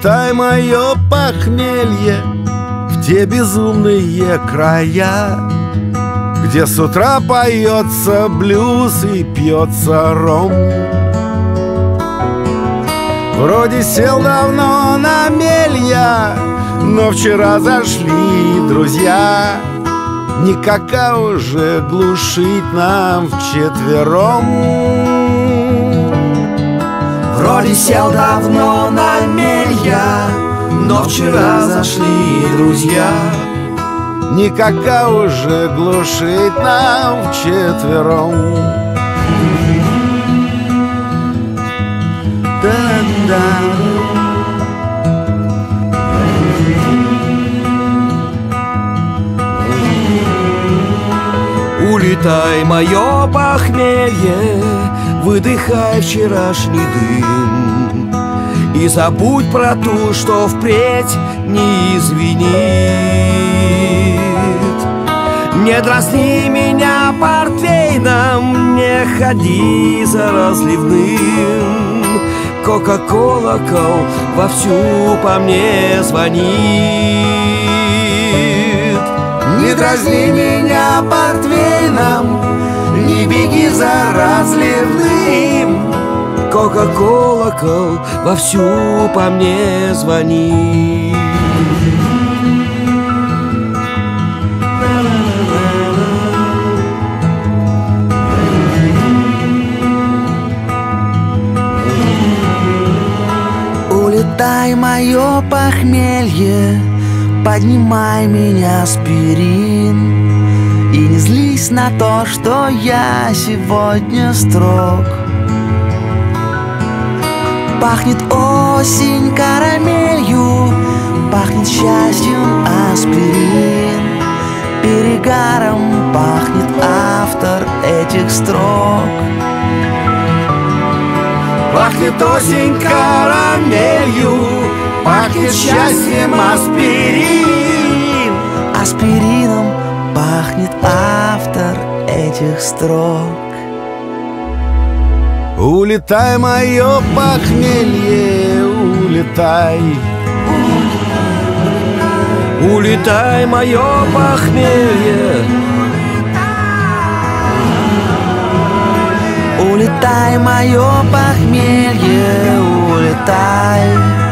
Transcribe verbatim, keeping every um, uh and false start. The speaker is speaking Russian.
Улетай, мое похмелье, в те безумные края, где с утра поется блюз и пьется ром. Вроде сел давно на мель я, но вчера зашли друзья. Никакая уже глушить нам вчетвером. Вроде сел давно на мель я, но вчера зашли друзья. Никакая уже глушить нам вчетвером. Да-да. Улетай, мое похмелье, выдыхай вчерашний дым, и забудь про ту, что впредь не извинит. Не дразни меня портвейном, не ходи за разливным. Кока-колокол вовсю по мне звонит. Не дразни меня портвейном, не беги за разливным. Кока-колокол вовсю по мне звонит. Улетай, мое похмелье, поднимай меня, аспирин, и не злись на то, что я сегодня строг. Пахнет осень карамелью, пахнет счастьем аспирин, перегаром пахнет автор этих строк. Пахнет осень карамелью, пахнет счастьем аспирин. Аспирином пахнет автор этих строк. Улетай, мое похмелье, улетай. Улетай, мое похмелье. Улетай, мое похмелье, улетай.